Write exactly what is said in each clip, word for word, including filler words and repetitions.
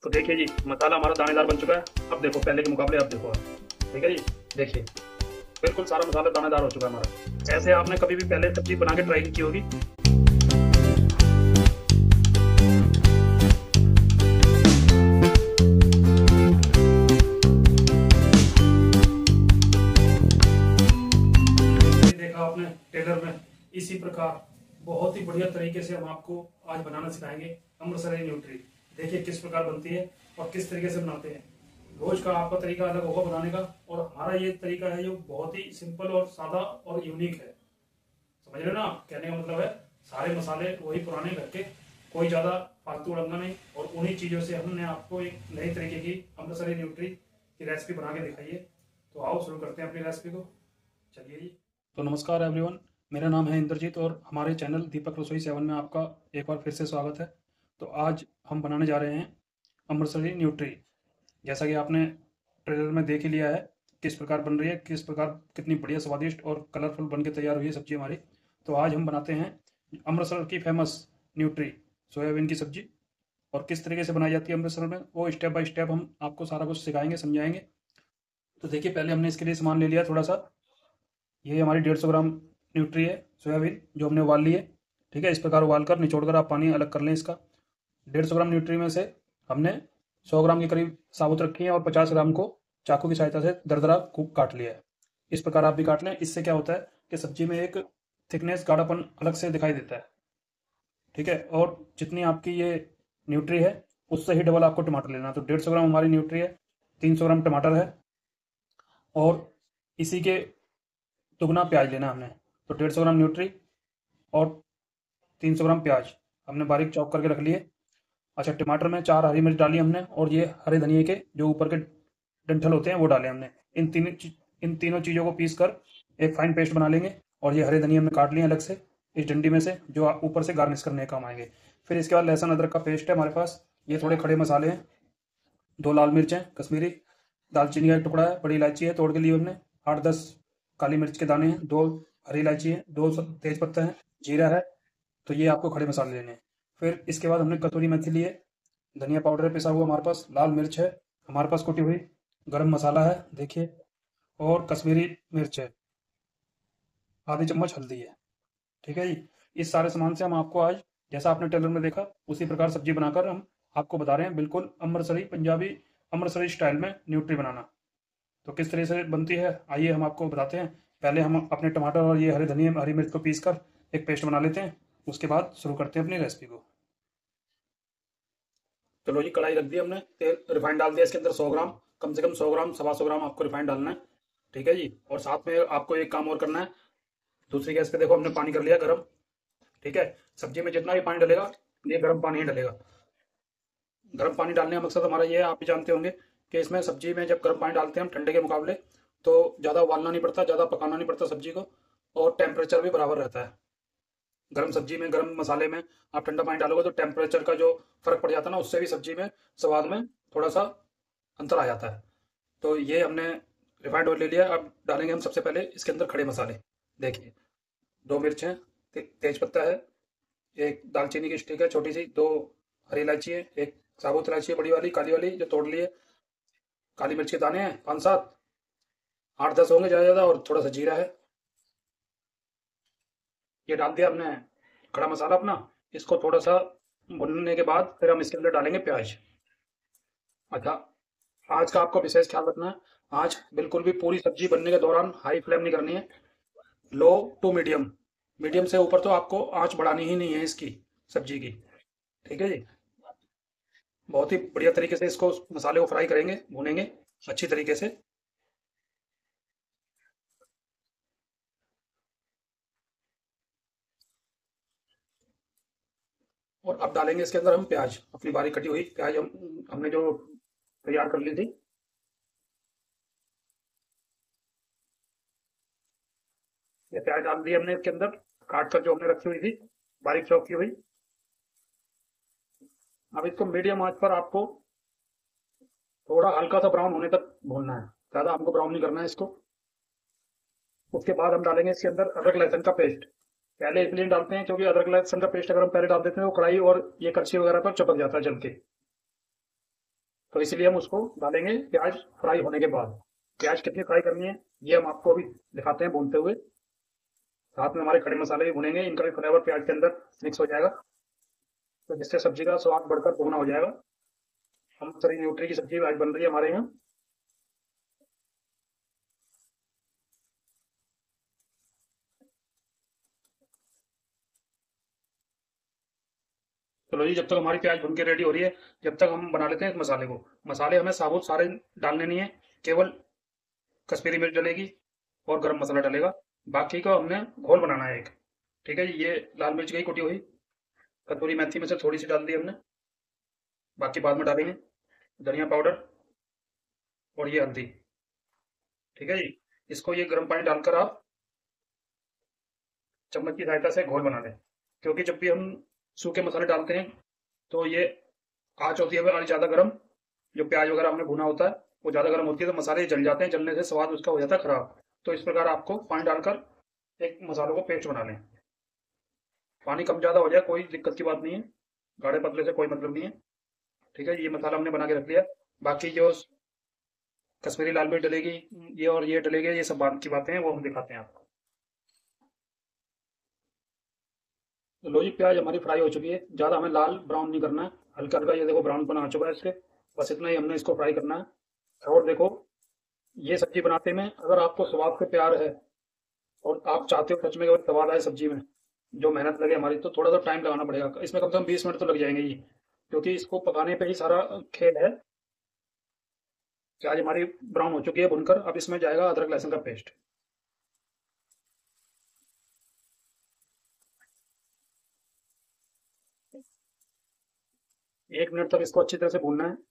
तो देखिए जी, मसाला हमारा दानेदार बन चुका है। अब देखो पहले के मुकाबले, अब देखो आप, ठीक है जी। देखिए बिल्कुल सारा मसाला दानेदार हो चुका है हमारा। ऐसे आपने कभी भी पहले सब्जी बना के ट्राई की होगी। देखा आपने टेलर में, इसी प्रकार बहुत ही बढ़िया तरीके से हम आपको आज बनाना सिखाएंगे अमृतसरी न्यूट्री। देखिए किस प्रकार बनती है और किस तरीके से बनाते हैं। रोज का आपका तरीका अलग होगा बनाने का, और हमारा ये तरीका है जो बहुत ही सिंपल और सादा और यूनिक है। समझ रहे ना, कहने का मतलब है सारे मसाले वही पुराने करके, कोई ज्यादा फालतू उड़ंगा नहीं, और उन्हीं चीजों से हमने आपको एक नई तरीके की अमृतसरी न्यूट्री की रेसिपी बना के दिखाई है। तो आओ शुरू करते हैं अपनी रेसिपी को। चलिए जी। तो नमस्कार एवरीवन, मेरा नाम है इंद्रजीत और हमारे चैनल दीपक रसोई सेवन में आपका एक बार फिर से स्वागत है। तो आज हम बनाने जा रहे हैं अमृतसरी न्यूट्री। जैसा कि आपने ट्रेलर में देख ही लिया है किस प्रकार बन रही है, किस प्रकार कितनी बढ़िया स्वादिष्ट और कलरफुल बन के तैयार हुई है सब्जी हमारी। तो आज हम बनाते हैं अमृतसर की फेमस न्यूट्री सोयाबीन की सब्जी। और किस तरीके से बनाई जाती है अमृतसर में, वो स्टेप बाय स्टेप हम आपको सारा कुछ सिखाएंगे, समझाएंगे। तो देखिए पहले हमने इसके लिए सामान ले लिया थोड़ा सा। ये हमारी डेढ़ सौ ग्राम न्यूट्री है सोयाबीन, जो हमने उबाल ली है। ठीक है, इस प्रकार उबाल कर निचोड़ कर आप पानी अलग कर लें इसका। डेढ़ सौ ग्राम न्यूट्री में से हमने सौ ग्राम के करीब साबुत रखी है और पचास ग्राम को चाकू की सहायता से दरदरा काट लिया है। इस प्रकार आप भी काट लें। इससे क्या होता है कि सब्जी में एक थिकनेस, गाढ़ापन अलग से दिखाई देता है। ठीक है, और जितनी आपकी ये न्यूट्री है उससे ही डबल आपको टमाटर लेना। तो डेढ़ सौ ग्राम हमारी न्यूट्री है, तीन सौ ग्राम टमाटर है, और इसी के दुगना प्याज लेना हमने। तो डेढ़ सौ ग्राम न्यूट्री और तीन सौ ग्राम प्याज हमने बारीक चॉप करके रख लिए। अच्छा, टमाटर में चार हरी मिर्च डाली हमने, और ये हरे धनिए के जो ऊपर के डंठल होते हैं वो डाले हमने। इन तीन इन तीनों चीज़ों को पीस कर एक फाइन पेस्ट बना लेंगे। और ये हरे धनिए हमने काट लिए अलग से इस डंडी में से, जो ऊपर से गार्निश करने काम आएंगे। फिर इसके बाद लहसुन अदरक का पेस्ट है हमारे पास। ये थोड़े खड़े मसाले हैं, दो लाल मिर्च हैं कश्मीरी, दालचीनी का एक टुकड़ा है, बड़ी इलायची है तोड़ के लिए हमने, आठ दस काली मिर्च के दाने हैं, दो हरी इलायची है, दो तेज पत्ता है, जीरा है। तो ये आपको खड़े मसाले लेने हैं। फिर इसके बाद हमने कसूरी मेथी लिए, धनिया पाउडर है पिसा हुआ हमारे पास, लाल मिर्च है हमारे पास कुटी हुई, गरम मसाला है देखिए, और कश्मीरी मिर्च है, आधी चम्मच हल्दी है। ठीक है जी। इस सारे सामान से हम आपको आज, जैसा आपने टेलर में देखा उसी प्रकार सब्जी बनाकर हम आपको बता रहे हैं, बिल्कुल अमृतसरी पंजाबी अमृतसरी स्टाइल में न्यूट्री बनाना। तो किस तरह से बनती है आइए हम आपको बताते हैं। पहले हम अपने टमाटर और ये हरे धनिया हरी मिर्च को पीस कर एक पेस्ट बना लेते हैं, उसके बाद शुरू करते हैं अपनी रेसिपी को। चलो जी, कढ़ाई रख दी हमने, तेल रिफाइंड डाल दिया इसके अंदर सौ ग्राम, कम से कम सौ ग्राम सवा सौ ग्राम आपको रिफाइंड डालना है। ठीक है जी। और साथ में आपको एक काम और करना है, दूसरी गैस पे देखो हमने पानी कर लिया गर्म। ठीक है, सब्जी में जितना भी पानी डलेगा ये गर्म पानी ही डलेगा। गर्म पानी डालने का मकसद हमारा ये है, आप भी जानते होंगे कि इसमें सब्जी में जब गर्म पानी डालते हैं हम ठंडे के मुकाबले, तो ज़्यादा उबालना नहीं पड़ता, ज़्यादा पकाना नहीं पड़ता सब्जी को, और टेम्परेचर भी बराबर रहता है। गर्म सब्जी में, गर्म मसाले में आप ठंडा पानी डालोगे तो टेम्परेचर का जो फर्क पड़ जाता है ना, उससे भी सब्जी में स्वाद में थोड़ा सा अंतर आ जाता है। तो ये हमने रिफाइंड ऑयल ले लिया। अब डालेंगे हम सबसे पहले इसके अंदर खड़े मसाले। देखिए, दो मिर्च हैं, ते, तेज पत्ता है, एक दालचीनी की स्टिक है छोटी सी, दो हरी इलायची है, एक साबुत इलायची है बड़ी वाली काली वाली जो तोड़ ली है, काली मिर्च के दाने हैं पाँच सात, आठ दस होंगे ज़्यादा ज़्यादा, और थोड़ा सा जीरा है। ये डाल दिया हमने खड़ा मसाला अपना। इसको थोड़ा सा भुनने के बाद फिर हम इसके अंदर डालेंगे प्याज। अच्छा, आज का आपको विशेष ख्याल रखना है, आज बिल्कुल भी पूरी सब्जी बनने के दौरान हाई फ्लेम नहीं करनी है, लो टू मीडियम, मीडियम से ऊपर तो आपको आंच बढ़ानी ही नहीं है इसकी सब्जी की। ठीक है जी। बहुत ही बढ़िया तरीके से इसको मसाले को फ्राई करेंगे, भूनेंगे अच्छी तरीके से। और अब डालेंगे इसके अंदर हम प्याज, अपनी बारीक कटी हुई प्याज हम हमने जो तैयार कर ली थी। ये प्याज डाल दी हमने इसके अंदर, काट कर जो हमने रखी हुई थी बारीक चॉप की हुई। अब इसको मीडियम आंच पर आपको थोड़ा हल्का सा ब्राउन होने तक भूनना है, ज़्यादा हमको ब्राउन नहीं करना है इसको। उसके बाद हम डालेंगे इसके अंदर अदरक लहसुन का पेस्ट। पहले इसलिए डालते हैं क्योंकि अदरक लहसुन का पेस्ट अगर हम पहले डाल देते हैं वो कढ़ाई और ये कड़छी वगैरह पर चिपक जाता है जल के। तो इसलिए हम उसको डालेंगे प्याज फ्राई होने के बाद। प्याज कितनी फ्राई करनी है ये हम आपको अभी दिखाते हैं भूनते हुए। साथ में हमारे खड़े मसाले भी भुनेंगे, इनका भी फ्लेवर प्याज के अंदर मिक्स हो जाएगा, तो जिससे सब्जी का स्वाद बढ़कर दोगुना हो जाएगा। हम सरी न्यूट्री की सब्जी आज बन रही है हमारे यहाँ। चलो जी, जब तक हमारी प्याज भुन के रेडी हो रही है, जब तक हम बना लेते हैं इस मसाले को। मसाले हमें साबुत सारे डालने नहीं है, केवल कश्मीरी मिर्च डलेगी और गरम मसाला डलेगा। बाकी का हमने घोल बनाना है एक। ठीक है जी, ये लाल मिर्च गई कुटी हुई, कसूरी मेथी में से थोड़ी सी डाल दी हमने, बाकी बाद में डालेंगे। धनिया पाउडर और ये हल्दी। ठीक है जी, इसको ये गर्म पानी डालकर आप चम्मच की सहायता से घोल बना लें। क्योंकि जब भी हम सूखे मसाले डालते हैं तो ये आँच होती है हमारी ज़्यादा गर्म, जो प्याज वगैरह हमने भुना होता है वो ज़्यादा गर्म होती है, तो मसाले जल जाते हैं, जलने से स्वाद उसका हो जाता है खराब। तो इस प्रकार आपको पानी डालकर एक मसालों को पेस्ट बना लें। पानी कम ज़्यादा हो जाए कोई दिक्कत की बात नहीं है, गाढ़े पतले से कोई मतलब नहीं है। ठीक है, ये मसाला हमने बना के रख लिया। बाकी जो कश्मीरी लाल मिर्च डलेगी, ये और ये डलेगी, ये सब बात की बातें हैं, वो हम दिखाते हैं आपको। तो लो जी, प्याज हमारी फ्राई हो चुकी है, ज़्यादा हमें लाल ब्राउन नहीं करना है, हल्का हल्का ये देखो ब्राउन बना चुका है इसके, बस इतना ही हमने इसको फ्राई करना है। और देखो, ये सब्जी बनाते में अगर आपको स्वाद से प्यार है और आप चाहते हो सच में कि स्वाद आए सब्जी में, जो मेहनत लगे हमारी, तो थोड़ा सा टाइम लगाना पड़ेगा। इसमें कम से कम बीस मिनट तो लग जाएंगे ही, क्योंकि इसको पकाने पे ही सारा खेल है। प्याज हमारी ब्राउन हो चुकी है भुनकर, अब इसमें जाएगा अदरक लहसुन का पेस्ट। एक मिनट तक इसको अच्छी तरह से भूनना है।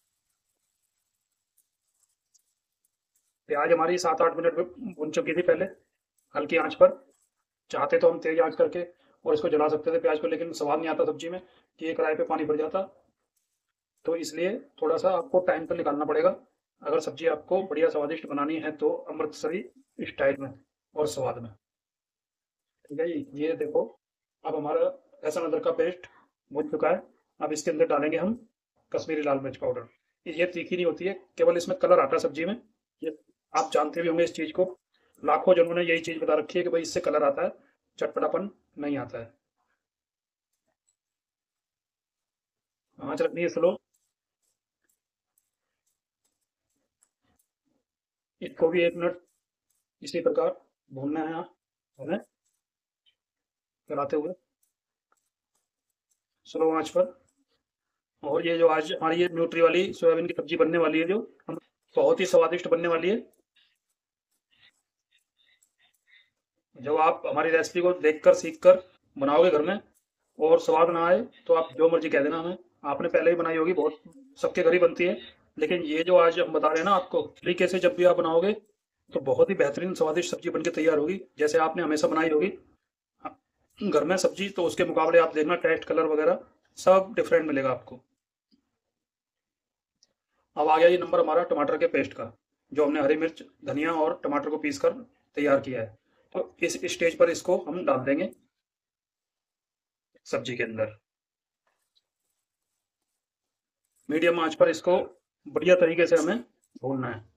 प्याज हमारी सात आठ मिनट में भुन चुकी थी पहले, हल्की आंच पर। चाहते तो हम तेज आंच करके और इसको जला सकते थे प्याज को, लेकिन स्वाद नहीं आता सब्जी में कि ये कढ़ाई पे पानी भर जाता। तो इसलिए थोड़ा सा आपको टाइम पर निकालना पड़ेगा अगर सब्जी आपको बढ़िया स्वादिष्ट बनानी है तो, अमृतसरी स्टाइल में और स्वाद में। ठीक है जी, ये देखो अब हमारा लहसुन अदरक का पेस्ट भुन चुका है। अब इसके अंदर डालेंगे हम कश्मीरी लाल मिर्च पाउडर। ये तीखी नहीं होती है, केवल इसमें कलर आता है सब्जी में। ये आप जानते भी होंगे इस चीज को, लाखों जनों ने यही चीज बता रखी है कि भाई इससे कलर आता है, चटपटापन नहीं आता है। आँच रखनी है स्लो। इसको भी एक मिनट इसी प्रकार भूनना है हमें, चलाते हुए स्लो आंच पर। और ये जो आज हमारी ये न्यूट्री वाली सोयाबीन की सब्जी बनने वाली है, जो हम बहुत ही स्वादिष्ट बनने वाली है। जब आप हमारी रेसिपी को देखकर सीखकर बनाओगे घर में और स्वाद ना आए तो आप जो मर्जी कह देना हमें, आपने पहले ही बनाई होगी, बहुत सबके घर ही बनती है। लेकिन ये जो आज हम बता रहे हैं ना आपको तरीके से, जब भी आप बनाओगे तो बहुत ही बेहतरीन स्वादिष्ट सब्जी बनके तैयार होगी, जैसे आपने हमेशा बनाई होगी घर में सब्जी। तो उसके मुकाबले आप देखना टेस्ट कलर वगैरह सब डिफरेंट मिलेगा आपको। अब आ गया ये नंबर हमारा टमाटर के पेस्ट का, जो हमने हरी मिर्च धनिया और टमाटर को पीस कर तैयार किया है। तो इस स्टेज पर इसको हम डाल देंगे सब्जी के अंदर। मीडियम आंच पर इसको बढ़िया तरीके से हमें भूनना है।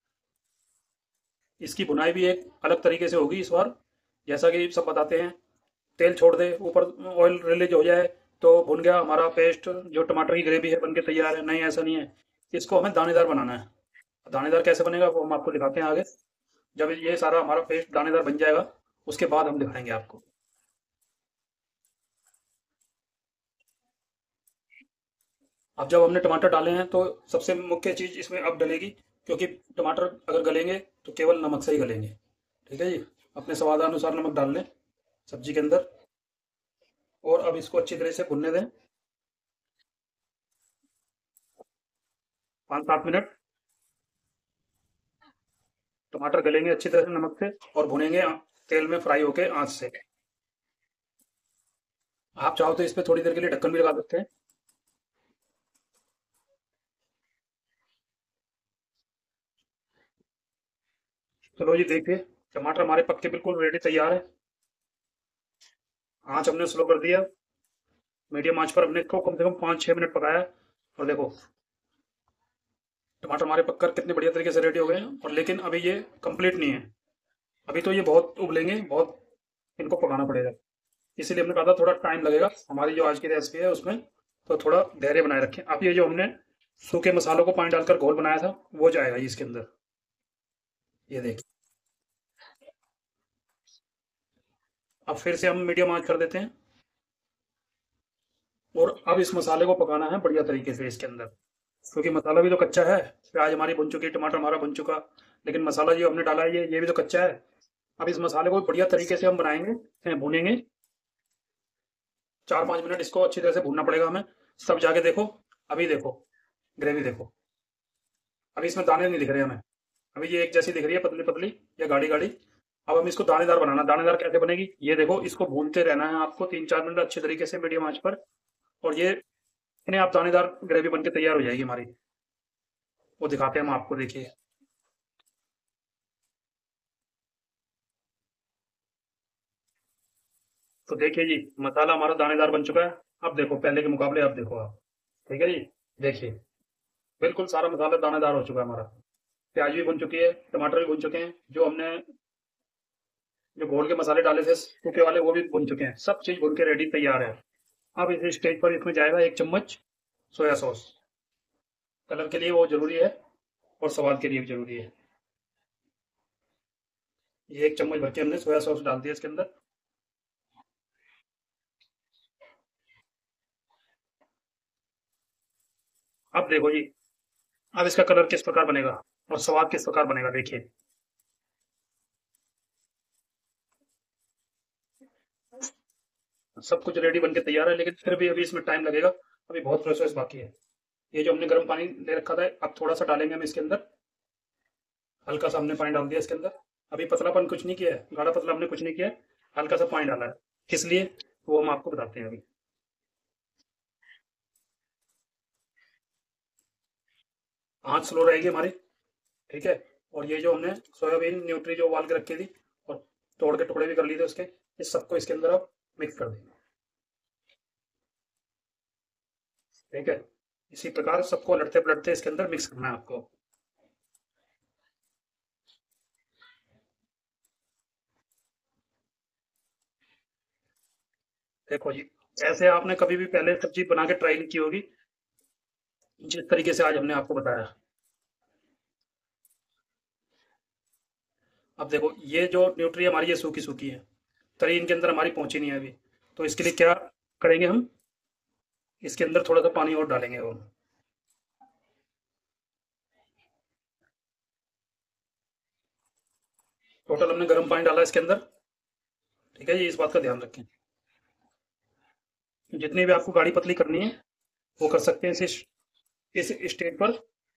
इसकी भुनाई भी एक अलग तरीके से होगी इस बार, जैसा कि सब बताते हैं, तेल छोड़ दे, ऊपर ऑयल रिलीज हो जाए तो भुन गया हमारा पेस्ट, जो टमाटर की ग्रेवी है बनके तैयार है। नहीं, ऐसा नहीं है, इसको हमें दानेदार बनाना है। दानेदार कैसे बनेगा वो हम आपको दिखाते हैं आगे। जब ये सारा हमारा पेस्ट दानेदार बन जाएगा उसके बाद हम दिखाएंगे आपको। अब जब हमने टमाटर डाले हैं तो सबसे मुख्य चीज इसमें अब डलेगी, क्योंकि टमाटर अगर गलेंगे तो केवल नमक से ही गलेंगे। ठीक है जी, अपने स्वादानुसार नमक डाल लें सब्जी के अंदर और अब इसको अच्छी तरह से भुनने दें पाँच सात मिनट। टमाटर गलेंगे अच्छी तरह से नमक से और भुनेंगे तेल में फ्राई होके आंच से। आप चाहो तो इस पे थोड़ी देर के लिए ढक्कन भी लगा सकते हैं। चलो जी, देखिए टमाटर हमारे पक्के बिल्कुल रेडी तैयार है। आंच हमने स्लो कर दिया, मीडियम आंच पर हमने इसको कम से कम पाँच छः मिनट पकाया। और देखो टमाटर हमारे पककर कितने बढ़िया तरीके से रेडी हो गए हैं, और लेकिन अभी ये कंप्लीट नहीं है। अभी तो ये बहुत उबलेंगे, बहुत इनको पकाना पड़ेगा। इसीलिए हमने कहा था थोड़ा टाइम लगेगा हमारी जो आज की रेसिपी है उसमें, तो थोड़ा धैर्य बनाए रखें। अब ये जो हमने सूखे मसालों को पानी डालकर घोल बनाया था वो जाएगा ये इसके अंदर, ये देखिए। अब फिर से हम मीडियम आंच कर देते हैं, और अब इस मसाले को पकाना है बढ़िया तरीके से इसके अंदर, क्योंकि मसाला भी तो कच्चा है। प्याज हमारी बन चुकी, टमाटर हमारा बन चुका, लेकिन मसाला जो हमने डाला है ये ये भी तो कच्चा है। अब इस मसाले को बढ़िया तरीके से हम बनाएंगे, भूनेंगे। चार पाँच मिनट इसको अच्छी तरह से भूनना पड़ेगा हमें। सब जाके देखो, अभी देखो ग्रेवी देखो, अभी इसमें दाने नहीं दिख रहे हमें। अभी ये एक जैसी दिख रही है, पतली पतली या गाढ़ी गाढ़ी। अब हम इसको दानेदार बनाना, दानेदार कैसे बनेगी ये देखो। इसको भूनते रहना है आपको तीन चार मिनट अच्छे तरीके से मीडियम आंच पर, और ये इन्हें आप दानेदार ग्रेवी बनके तैयार हो जाएगी हमारी। वो दिखाते हैं हम आपको, देखिए। तो देखिए जी, मसाला हमारा दानेदार बन चुका है। अब देखो पहले के मुकाबले, अब देखो आप, ठीक है जी। देखिए बिल्कुल सारा मसाला दानेदार हो चुका है हमारा। प्याज भी भुन चुकी है, टमाटर भी भुन चुके हैं, जो हमने जो घोल के मसाले डाले थे सूखे वाले वो भी भुन चुके हैं। सब चीज भुन के रेडी तैयार है। अब इस स्टेज पर इसमें जाएगा एक चम्मच सोया सॉस। कलर के लिए वो जरूरी है, और स्वाद के लिए भी जरूरी है। ये एक चम्मच भर के हमने सोया सॉस डाल दिया इसके अंदर। अब देखो जी, अब इसका कलर किस प्रकार बनेगा और स्वाद किस प्रकार बनेगा, देखिए। सब कुछ रेडी बनके तैयार है, लेकिन फिर भी अभी इसमें टाइम लगेगा। अभी बहुत प्रोसेस बाकी है। ये जो हमने गर्म पानी ले रखा था, अब थोड़ा सा डालेंगे हम इसके अंदर। हल्का सा हमने पानी डाल दिया इसके अंदर। अभी पतलापन कुछ नहीं किया है, गाढ़ा पतला हमने कुछ नहीं किया है, हल्का सा पानी डाला है। किस लिए, वो हम आपको बताते हैं अभी। आँच स्लो रहेगी हमारी, ठीक है। और ये जो हमने सोयाबीन न्यूट्री जो उबाल के रखी थी और तोड़ के टुकड़े भी कर लिए थे उसके, इस सबको इसके अंदर अब मिक्स कर देंगे, ठीक है। इसी प्रकार सबको लड़ते पलटते इसके अंदर मिक्स करना है आपको। देखो जी, ऐसे आपने कभी भी पहले सब्जी बना के ट्राई नहीं की होगी, जिस तरीके से आज हमने आपको बताया। अब देखो ये जो न्यूट्री हमारी ये सूखी सूखी है, तरी इनके अंदर हमारी पहुंची नहीं है अभी। तो इसके लिए क्या करेंगे हम, इसके अंदर थोड़ा सा पानी और डालेंगे वो। टोटल हमने गर्म पानी डाला इसके अंदर, ठीक है। ये इस बात का ध्यान रखें, जितनी भी आपको गाढ़ी पतली करनी है वो कर सकते हैं इस इस स्टेज पर,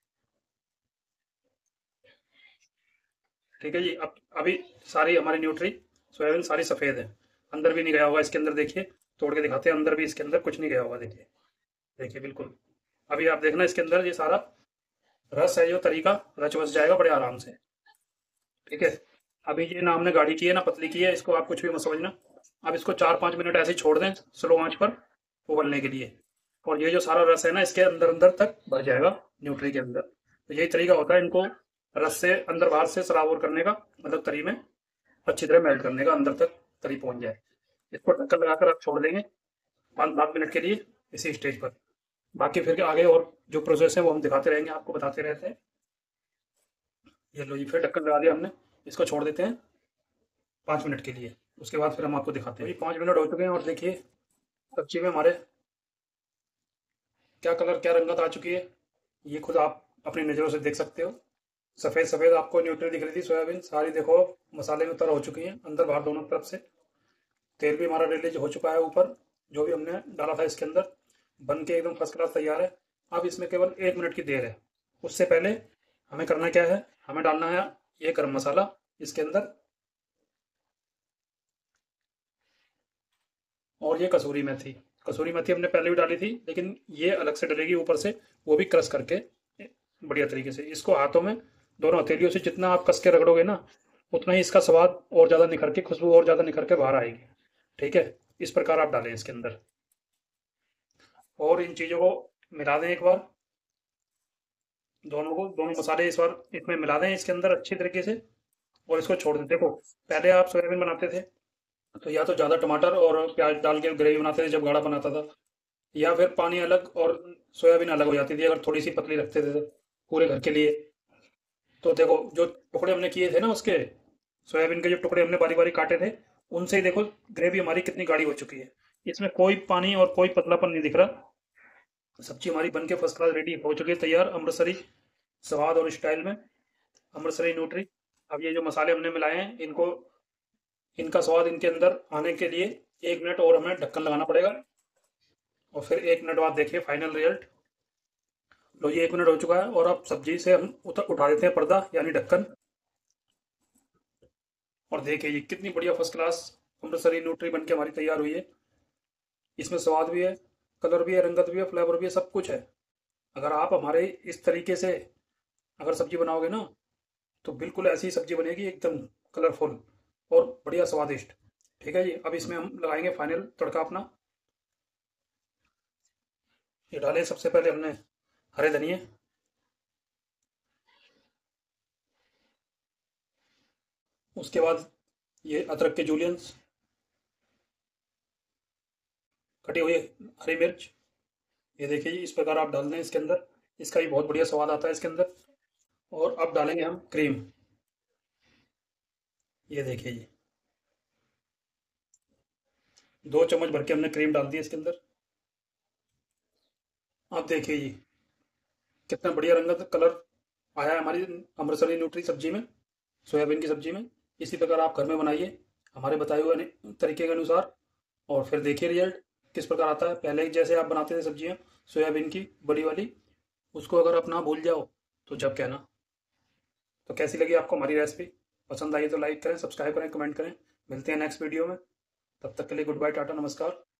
ठीक है जी। अब अभी सारी हमारी न्यूट्री सोयाबीन सारी सफ़ेद है, अंदर भी नहीं गया होगा इसके अंदर, देखिए। तोड़ के दिखाते हैं, अंदर भी इसके अंदर कुछ नहीं गया होगा, देखिए। देखिए बिल्कुल। अभी आप देखना इसके अंदर ये सारा रस है जो तरीका रच बस जाएगा बड़े आराम से, ठीक है। अभी ये ना हमने गाढ़ी की है ना पतली की है, इसको आप कुछ भी मत समझना। अब इसको चार पाँच मिनट ऐसे ही छोड़ दें स्लो आंच पर उबलने के लिए, और ये जो सारा रस है ना इसके अंदर अंदर तक भर जाएगा न्यूट्री के अंदर। तो यही तरीका होता है इनको रस से अंदर बाहर से सराबोर करने का, मतलब तरी में अच्छी तरह मेल्ट करने का, अंदर तक तरी पहुंच जाए। इसको ढक्कन लगाकर आप छोड़ देंगे पाँच सात मिनट के लिए इसी स्टेज पर। बाकी फिर आगे और जो प्रोसेस है वो हम दिखाते रहेंगे, आपको बताते रहते हैं। ये लो जी, फिर ढक्कन लगा दिया हमने, इसको छोड़ देते हैं पाँच मिनट के लिए। उसके बाद फिर हम आपको दिखाते हैं। ये पाँच मिनट हो चुके हैं, और देखिए सब्जी में हमारे क्या कलर क्या रंगत आ चुकी है, ये खुद आप अपनी नज़रों से देख सकते हो। सफ़ेद सफ़ेद आपको न्यूट्री दिख रही थी सोयाबीन सारी, देखो मसाले में तर हो चुकी है अंदर बाहर दोनों तरफ से। तेल भी हमारा रिलीज हो चुका है ऊपर, जो भी हमने डाला था इसके अंदर, बन के एकदम फर्स्ट क्लास तैयार है। अब इसमें केवल एक मिनट की देर है। उससे पहले हमें करना क्या है, हमें डालना है ये गरम मसाला इसके अंदर, और ये कसूरी मेथी। कसूरी मेथी हमने पहले भी डाली थी, लेकिन ये अलग से डलेगी ऊपर से, वो भी क्रश करके बढ़िया तरीके से। इसको हाथों में दोनों हथेलियों से जितना आप कस के रगड़ोगे ना, उतना ही इसका स्वाद और ज़्यादा निखर के, खुशबू और ज़्यादा निखर के बाहर आएगी, ठीक है। इस प्रकार आप डालें इसके अंदर, और इन चीज़ों को मिला दें एक बार। दोनों को दोनों मसाले इस बार इसमें मिला दें इसके अंदर अच्छी तरीके से, और इसको छोड़ दें। देखो, पहले आप सोयाबीन बनाते थे तो या तो ज़्यादा टमाटर और प्याज डाल के ग्रेवी बनाते थे जब गाढ़ा बनाता था, या फिर पानी अलग और सोयाबीन अलग हो जाती थी अगर थोड़ी सी पतली रखते थे तो पूरे घर के लिए। तो देखो, जो टुकड़े हमने किए थे ना उसके, सोयाबीन के जो टुकड़े हमने बारी बारी काटे थे, उनसे ही देखो ग्रेवी हमारी कितनी गाढ़ी हो चुकी है। इसमें कोई पानी और कोई पतलापन नहीं दिख रहा। सब्जी हमारी बन के फर्स्ट क्लास रेडी हो चुकी है, तैयार अमृतसरी स्वाद और स्टाइल में, अमृतसरी न्यूट्री। अब ये जो मसाले हमने मिलाए हैं इनको, इनका स्वाद इनके अंदर आने के लिए एक मिनट और हमें ढक्कन लगाना पड़ेगा, और फिर एक मिनट बाद देखिए फाइनल रिजल्ट। लो, ये एक मिनट हो चुका है और अब सब्जी से हम उतर उठा देते हैं पर्दा यानी ढक्कन, और देखिए ये कितनी बढ़िया फर्स्ट क्लास अमृतसरी न्यूट्री बन के हमारी तैयार हुई है। इसमें स्वाद भी है, कलर भी है, रंगत भी है, फ्लेवर भी है, सब कुछ है। अगर आप हमारे इस तरीके से अगर सब्जी बनाओगे ना, तो बिल्कुल ऐसी सब्जी बनेगी एकदम कलरफुल और बढ़िया स्वादिष्ट। ठीक है जी, अब इसमें हम लगाएंगे फाइनल तड़का अपना। ये डाले सबसे पहले हमने हरे धनिए, उसके बाद ये अदरक के जूलियंस, कटी हुई हरी मिर्च। ये देखिए जी, इस प्रकार आप डाल दें इसके अंदर, इसका भी बहुत बढ़िया स्वाद आता है इसके अंदर। और अब डालेंगे हम क्रीम। ये देखिए जी, दो चम्मच भर के हमने क्रीम डाल दी इसके अंदर। अब देखिए जी, कितना बढ़िया रंगत कलर आया है हमारी अमृतसरी न्यूट्री सब्जी में, सोयाबीन की सब्जी में। इसी प्रकार आप घर में बनाइए हमारे बताए हुए अनि- तरीके के अनुसार, और फिर देखिए रिजल्ट किस प्रकार आता है। पहले जैसे आप बनाते थे सब्जियां सोयाबीन की बड़ी वाली, उसको अगर आप ना भूल जाओ तो जब कहना। तो कैसी लगी आपको हमारी रेसिपी? पसंद आई तो लाइक करें, सब्सक्राइब करें, कमेंट करें। मिलते हैं नेक्स्ट वीडियो में, तब तक के लिए गुड बाय, टाटा, नमस्कार।